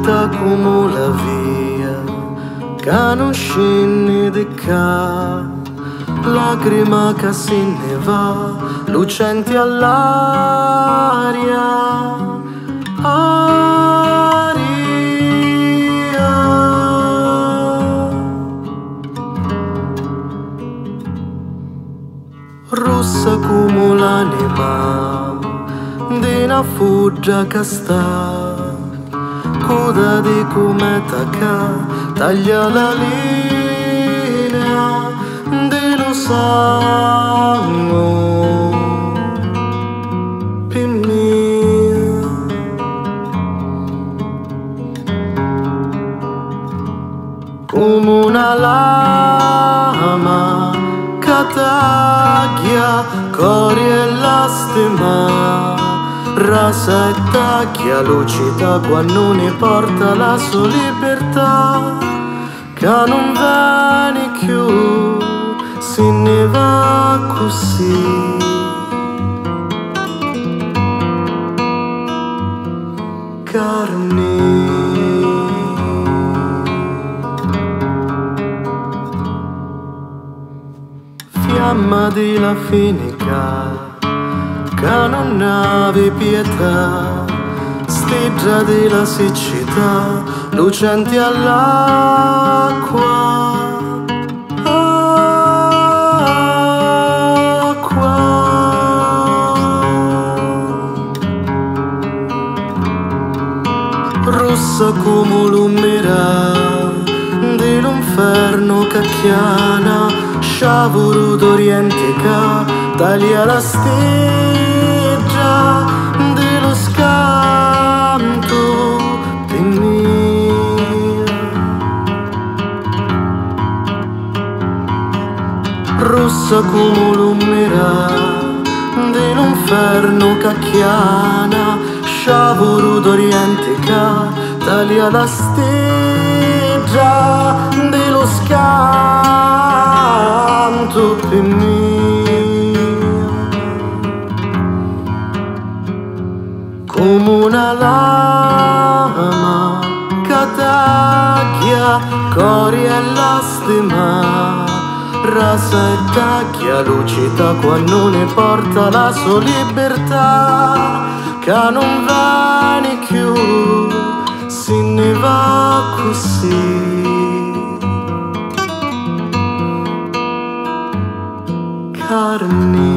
vita come la via, che non scende di ca, lacrima che se ne va, lucenti all'aria, aria. Rossa come l'anima di una fuggia che sta, coda di cometa che taglia la linea di lo sangue per me. Come una lama che taglia cori e lastima, rasa e tacchia lucida quando ne porta la sua libertà, che non viene più, se ne va così. Carne, fiamma di la finica che non ave pietà, steggia della siccità, lucenti all'acqua, acqua. Rossa come l'umera dell'inferno che chiana, sciavoro d'oriente che taglia la steggia dello scanto per me. Rossa come l'umera dell'inferno che chiana, sciavoro d'oriente che taglia la steggia dello scanto per me. Come una lama che taglia cori e lastima, rasa e tacchia lucida quando ne porta la sua libertà, che non viene più, se ne va così. Carne.